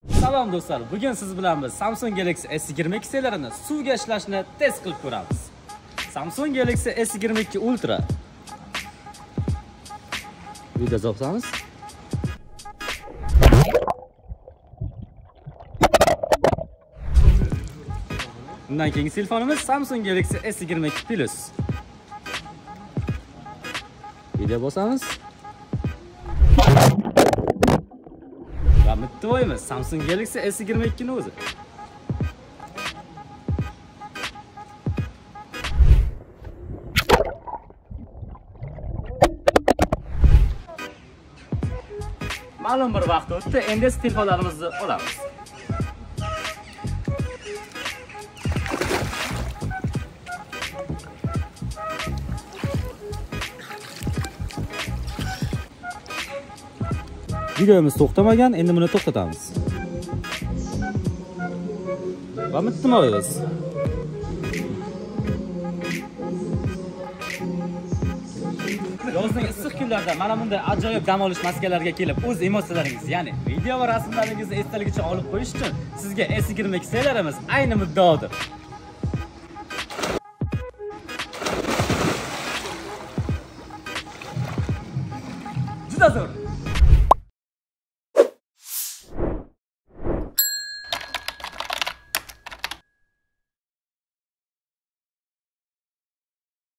Salom do'stlar, bugun siz bilan biz Samsung Galaxy S22 serialarini suvga ishlashni test qilib ko'ramiz. Samsung Galaxy S22 Ultra. Video izohlaymiz. Bundan keyingi telefonimiz Samsung Galaxy S22 Plus. Video bosamiz. Va mittivoyimiz Samsung Galaxy S22 ni o'zi. Ma'lum bir vaqt o'tdi, endi telefonlarimizni olamiz. Videomiz to'xtamagan, endi buni to'xtatamiz. Va bittimoyimiz. Yozning issiq kunlarida mana bunday ajoyib dam olish maskanlariga kelib, o'z emotsiyalaringiz, ya'ni video va rasmlaringizni esdalikcha olib qo'yish uchun sizga S22 seriyalarimiz ayni muddaodir. Juda zo'r.